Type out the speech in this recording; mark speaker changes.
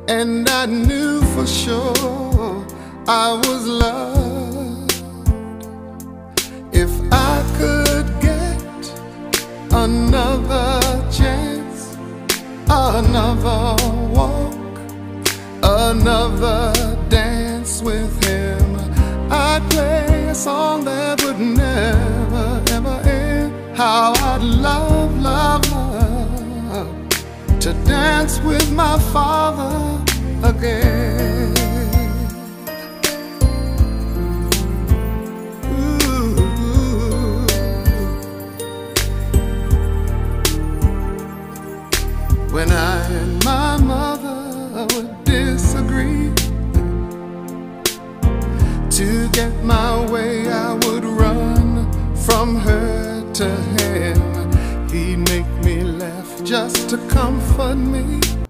Speaker 1: and I knew for sure I was loved. If I could get another chance, another walk, another dance with him, I'd play a song that would never, ever end. How I'd love, love, love to dance with my father again. Ooh. When I and my mother would disagree, to get my way I would run from her to him. He'd make me laugh just to comfort me.